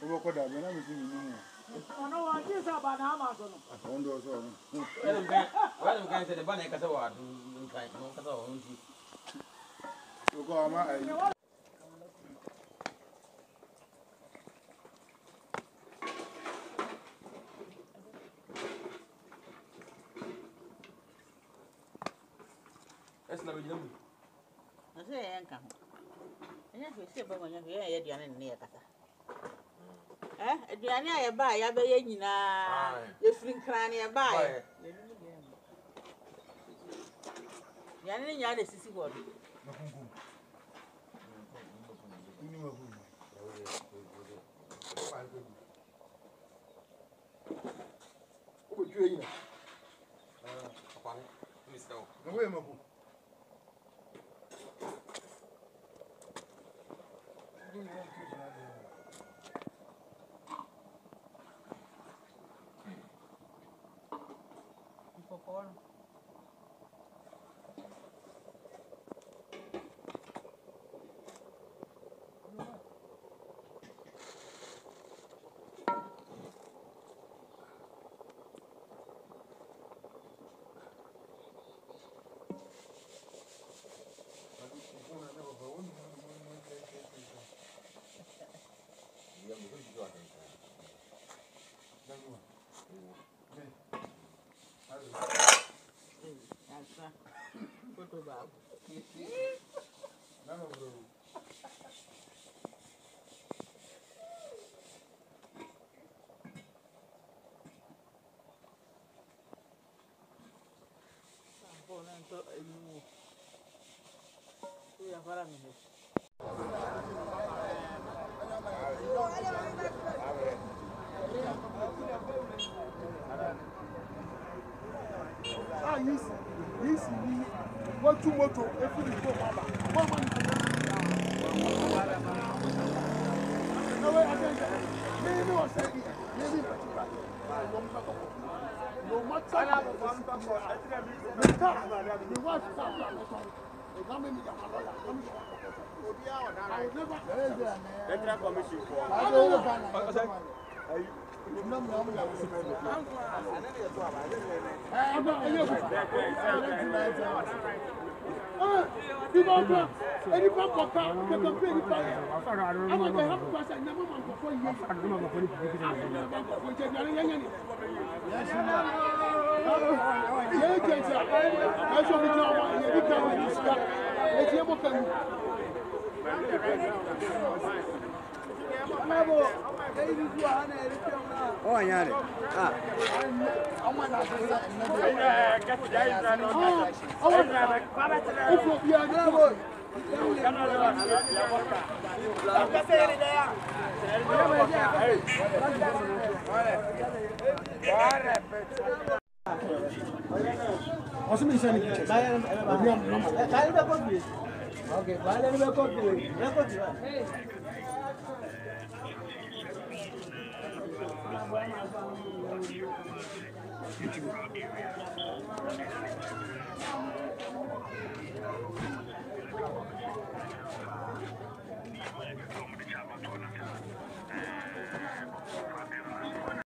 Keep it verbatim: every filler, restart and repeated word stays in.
Over what I've been having. Oh, no, I just have an Amazon. I wonder also. Well, I'm going to the Banner Catawad. You go, my. That's not young. I say, I come. And if you say, but when you're here, you're near Cata. Eh, Diana, I buy, I buy, you know, if you can buy. Yanni, you had a sissy body. Who would you know? No way, my book. Ah, yes, yes, what two motor, if you go, one one. No way, I think maybe I said maybe no matter I have one passport. The car, the wife car, they come in with a lawyer. I would never. Let me commission for. I don't know. No, no, no. I'm not here. Ah, you don't know. Any pump of car, you can pay the fire. I'm going to have to pass a number of four years. I don't know what you do. Yes, I should be doing it. You can't be stuck. It's your book. Oh, yeah. Ah. I'm going to